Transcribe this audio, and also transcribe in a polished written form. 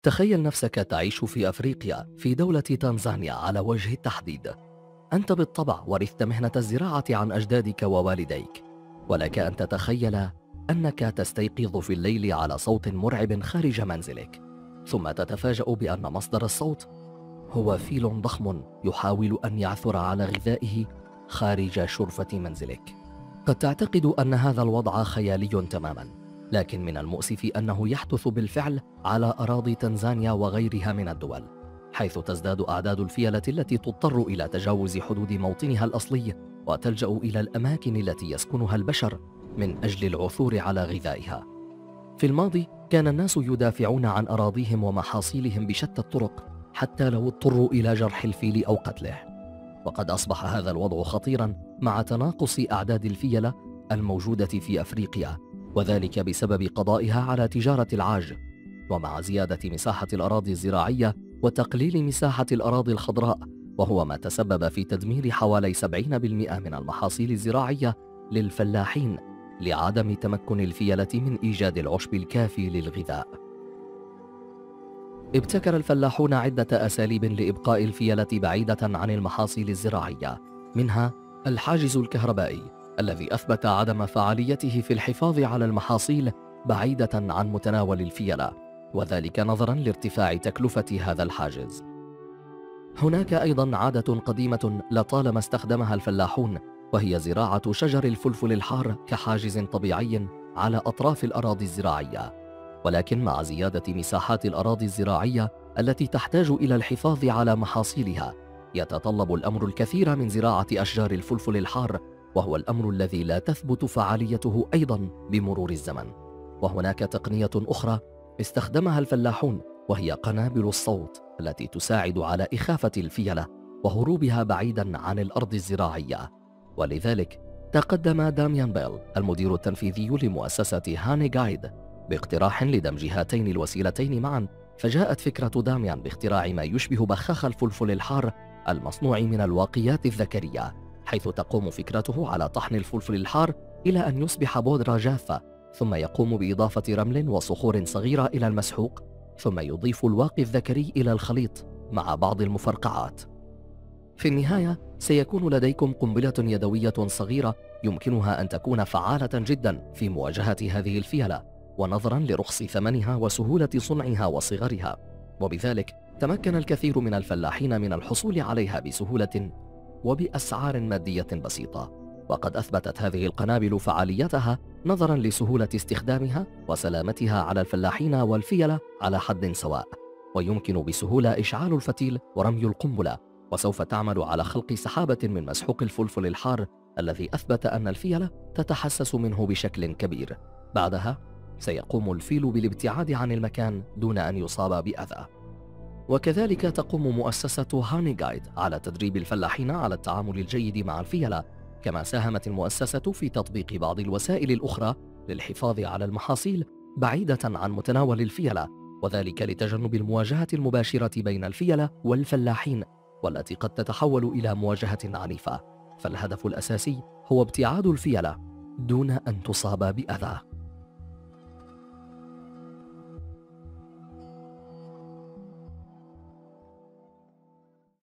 تخيل نفسك تعيش في أفريقيا في دولة تنزانيا على وجه التحديد. أنت بالطبع ورثت مهنة الزراعة عن أجدادك ووالديك، ولك أن تتخيل أنك تستيقظ في الليل على صوت مرعب خارج منزلك، ثم تتفاجأ بأن مصدر الصوت هو فيل ضخم يحاول أن يعثر على غذائه خارج شرفة منزلك. قد تعتقد أن هذا الوضع خيالي تماما، لكن من المؤسف أنه يحدث بالفعل على أراضي تنزانيا وغيرها من الدول، حيث تزداد أعداد الفيلة التي تضطر إلى تجاوز حدود موطنها الأصلي وتلجأ إلى الأماكن التي يسكنها البشر من أجل العثور على غذائها. في الماضي كان الناس يدافعون عن أراضيهم ومحاصيلهم بشتى الطرق حتى لو اضطروا إلى جرح الفيل أو قتله، وقد أصبح هذا الوضع خطيرا مع تناقص أعداد الفيلة الموجودة في أفريقيا، وذلك بسبب قضائها على تجارة العاج، ومع زيادة مساحة الأراضي الزراعية وتقليل مساحة الأراضي الخضراء، وهو ما تسبب في تدمير حوالي 70% من المحاصيل الزراعية للفلاحين لعدم تمكن الفيلة من إيجاد العشب الكافي للغذاء. ابتكر الفلاحون عدة أساليب لإبقاء الفيلة بعيدة عن المحاصيل الزراعية، منها الحاجز الكهربائي الذي أثبت عدم فعاليته في الحفاظ على المحاصيل بعيدة عن متناول الفيلة، وذلك نظرا لارتفاع تكلفة هذا الحاجز. هناك أيضا عادة قديمة لطالما استخدمها الفلاحون، وهي زراعة شجر الفلفل الحار كحاجز طبيعي على أطراف الأراضي الزراعية، ولكن مع زيادة مساحات الأراضي الزراعية التي تحتاج إلى الحفاظ على محاصيلها، يتطلب الأمر الكثير من زراعة أشجار الفلفل الحار، وهو الأمر الذي لا تثبت فعاليته أيضا بمرور الزمن. وهناك تقنية أخرى استخدمها الفلاحون، وهي قنابل الصوت التي تساعد على إخافة الفيلة وهروبها بعيدا عن الأرض الزراعية. ولذلك تقدم داميان بيل المدير التنفيذي لمؤسسة هاني جايد باقتراح لدمج هاتين الوسيلتين معا، فجاءت فكرة داميان باختراع ما يشبه بخاخ الفلفل الحار المصنوع من الواقيات الذكرية، حيث تقوم فكرته على طحن الفلفل الحار إلى أن يصبح بودرة جافة، ثم يقوم بإضافة رمل وصخور صغيرة إلى المسحوق، ثم يضيف الواقي الذكري إلى الخليط مع بعض المفرقعات. في النهاية سيكون لديكم قنبلة يدوية صغيرة يمكنها أن تكون فعالة جدا في مواجهة هذه الفيلة، ونظرا لرخص ثمنها وسهولة صنعها وصغرها، وبذلك تمكن الكثير من الفلاحين من الحصول عليها بسهولة وبأسعار مادية بسيطة. وقد أثبتت هذه القنابل فعاليتها نظرا لسهولة استخدامها وسلامتها على الفلاحين والفيلة على حد سواء، ويمكن بسهولة إشعال الفتيل ورمي القنبلة، وسوف تعمل على خلق سحابة من مسحوق الفلفل الحار الذي أثبت أن الفيلة تتحسس منه بشكل كبير. بعدها سيقوم الفيل بالابتعاد عن المكان دون أن يصاب بأذى. وكذلك تقوم مؤسسة هاني جايد على تدريب الفلاحين على التعامل الجيد مع الفيلة، كما ساهمت المؤسسة في تطبيق بعض الوسائل الأخرى للحفاظ على المحاصيل بعيدة عن متناول الفيلة، وذلك لتجنب المواجهة المباشرة بين الفيلة والفلاحين، والتي قد تتحول إلى مواجهة عنيفة. فالهدف الأساسي هو ابتعاد الفيلة دون أن تصاب بأذى.